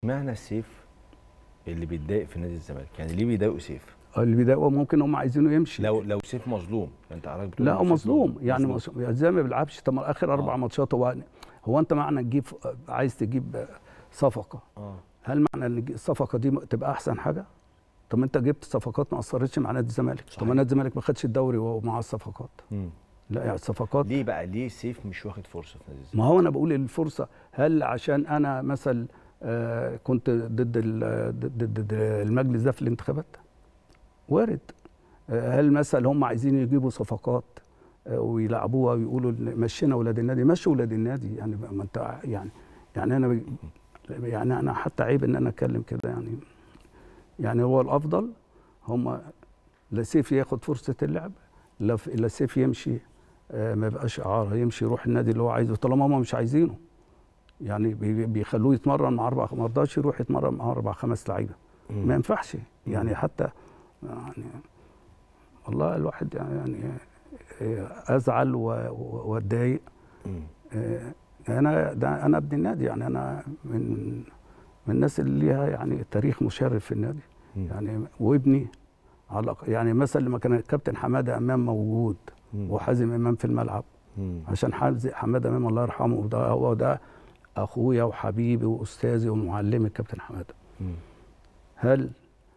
اشمعنى سيف اللي بيتضايق في نادي الزمالك؟ يعني ليه بيضايقوا سيف؟ اللي بيضايقوا ممكن هم عايزينه يمشي. لو سيف مظلوم، انت حضرتك بتقول لا هو مظلوم، يعني ازاي ما بيلعبش؟ طب اخر 4 ماتشات هو انت معنى تجيب، عايز تجيب صفقه، هل معنى ان الصفقه دي تبقى احسن حاجه؟ طب انت جبت صفقات ما اثرتش مع نادي الزمالك، طب نادي الزمالك ما خدش الدوري وهو مع الصفقات. لا يعني الصفقات ليه بقى؟ ليه سيف مش واخد فرصه في نادي الزمالك؟ ما هو انا بقول الفرصه، هل عشان انا مثلا كنت ضد المجلس ده في الانتخابات؟ وارد. هل مثلا هم عايزين يجيبوا صفقات ويلعبوها ويقولوا مشينا اولاد النادي؟ مشوا اولاد النادي، يعني ما انت يعني انا حتى عيب ان انا اتكلم كده، يعني هو الافضل هم لا سيف ياخد فرصه اللعب، لا سيف يمشي، ما يبقاش اعاره، يمشي يروح النادي اللي هو عايزه طالما هم مش عايزينه. يعني بيخلوه يتمرن مع 4، ما رضاش يروح يتمرن مع 4 5 لعيبه، ما ينفعش يعني. حتى يعني والله الواحد يعني ازعل واتضايق. انا ابن النادي، يعني انا من الناس اللي ليها يعني تاريخ مشرف في النادي، يعني وابني على يعني مثلا لما كان الكابتن حماده امام موجود وحازم امام في الملعب، عشان حماده امام الله يرحمه هو ده اخويا وحبيبي واستاذي ومعلمي الكابتن حماده. هل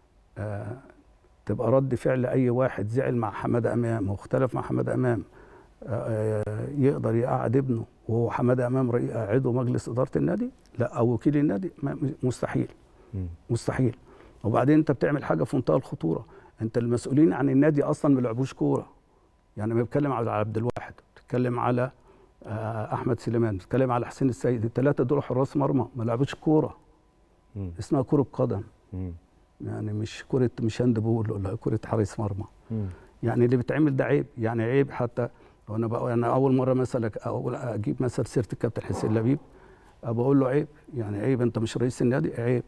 تبقى رد فعل اي واحد زعل مع حماده امام واختلف مع حماده امام يقدر يقعد ابنه وهو حماده امام عضو مجلس اداره النادي؟ لا، او وكيل النادي؟ مستحيل. مستحيل. وبعدين انت بتعمل حاجه في منتهى الخطوره، انت المسؤولين عن النادي اصلا ما بيلعبوش كوره. يعني ما بتكلم على عبد الواحد، بتتكلم على احمد سليمان، بتتكلم على حسين السيد، ال3 دول حراس مرمى ما لعبوش كوره. اسمها كره قدم، يعني مش هاند بول ولا كره حارس مرمى. يعني اللي بيتعمل ده عيب، يعني عيب. حتى انا اول مره مثلا اجيب مثلا سيره الكابتن حسين لبيب، بقول له عيب، يعني عيب، انت مش رئيس النادي، عيب.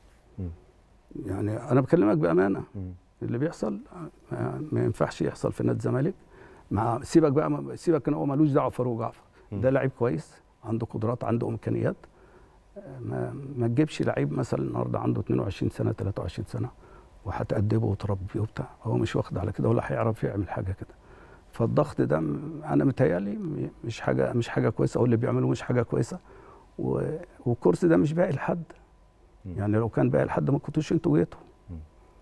يعني انا بكلمك بامانه، اللي بيحصل ما ينفعش يحصل في نادي الزمالك. سيبك بقى، سيبك ان هو مالوش دعوه فاروق جعفر، ده لعيب كويس، عنده قدرات، عنده امكانيات. ما تجيبش لعيب مثلا النهارده عنده 22 سنه 23 سنه وهتأدبه وتربيه وبتاع، هو مش واخد على كده ولا هيعرف يعمل حاجه كده. فالضغط ده انا متهيألي مش حاجه كويسه، او اللي بيعملوه مش حاجه كويسه. والكرسي ده مش باقي لحد، يعني لو كان باقي لحد ما كنتوش انتوا جيتوا.